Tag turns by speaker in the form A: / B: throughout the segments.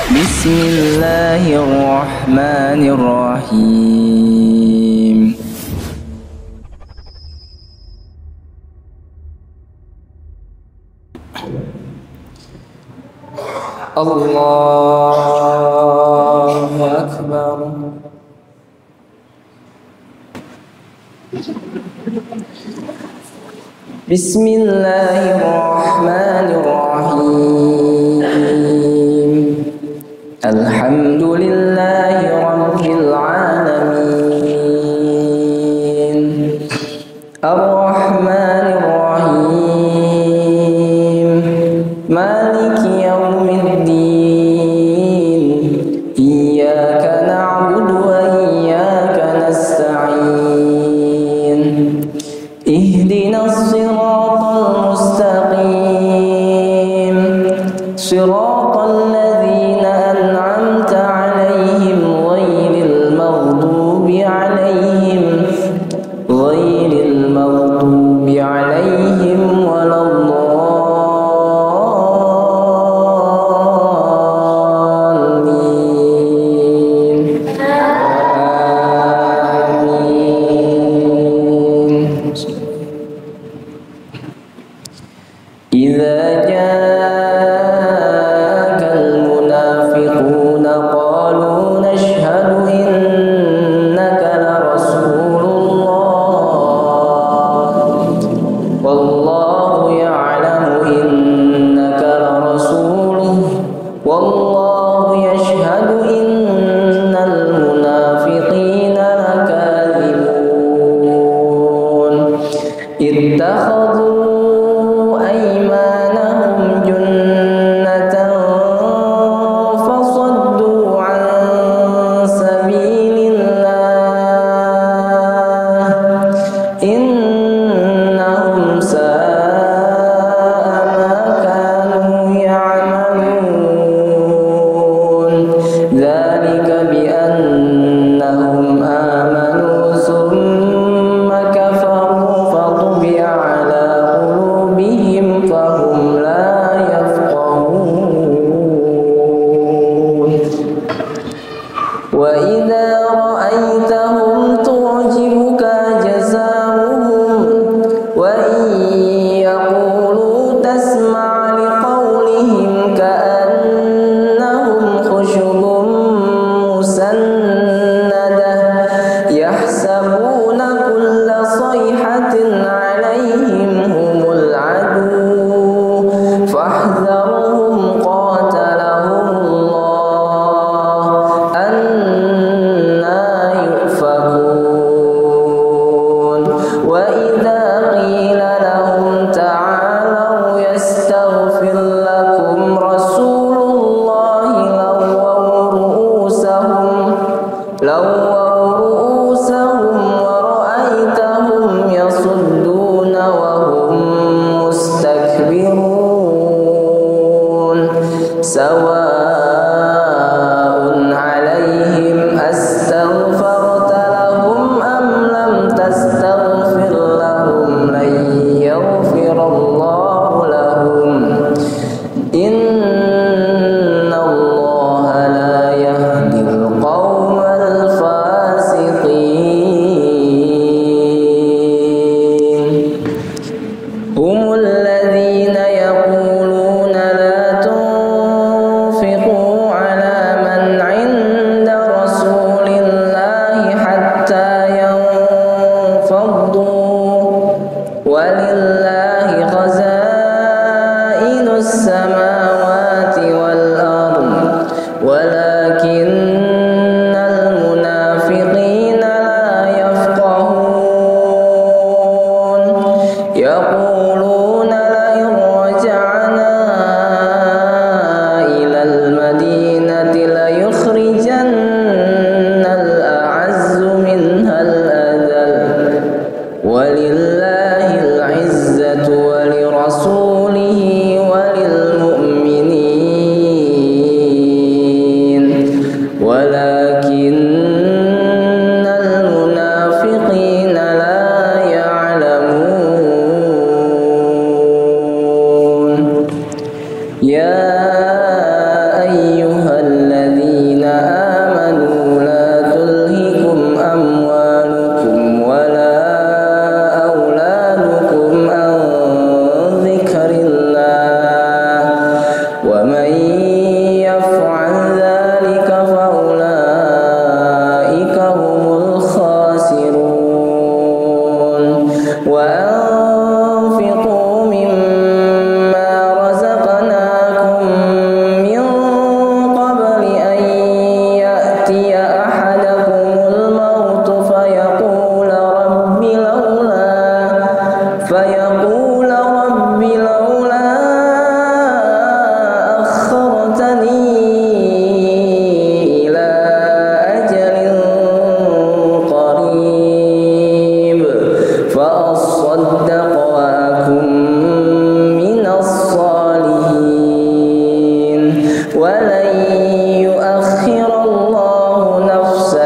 A: Bismillahirrahmanirrahim. Allahu Akbar. Bismillahirrahmanirrahim. Alhamdulillahi rabbil alamin. Ar-Rahmanir Rahim. Maliki yaumiddin. Iyyaka na'budu wa iyyaka nasta'in. Ihdinas siratal mustaqim. Siratal ladzina an'amta 'alaihim ghairil maghdubi 'alaihim waladdallin. Amin. Idza ja'akal munafiquna qalu nashhadu innaka la rasulullah wallahu ya'lamu innaka la rasuluh wallahu yashhadu innal munafiqina lakadzibun. Ittakhadhu aymanahum junnatan fasaddu an sabilillah innahum sa'a ma kanu ya'malun. Dzalika bi annahum amanu thumma kafaru fatubi'a ala qulubihim fahum la yafqahun. Wa idza ra'aitahum tu'jibuka jazaohum wa in yaqulu tasma' liqawlihim ka'annahum khushubun musannadah yahsabuna kulla sayhatin 'alaihim humul adu fahdharhum qatalahumullah anna yufakun. Wa idza qila lahum ta'alau yastaghfir lakum rasulullahi lawwaw ru'usahum wa ra'aitahum yasudduna wa hum mustakbirun. Sawa'un 'alaihim astaghfarta lahum am lam tastaghfir lahum lan yaghfirallahu lahum. Innallaha la yahdil qaumal fasiqin. Humul ladzina yaquluna la tunfiqu 'ala man 'inda rasulillahi hatta yanfaddu walillahi khazainus samawati wal ard walakinnal munafiqina la yafqahun. Yaquluna la in raja'na ilal madinati la yukhrijanna al-a'azzu minhal adall walillahil 'izzatu wa lirasulihi wa lil mu'minin walakinnal munafiqina la ya'lamun. Ya ayyuhal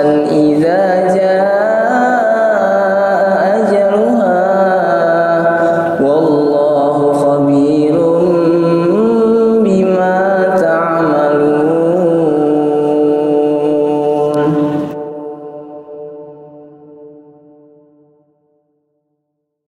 A: إذا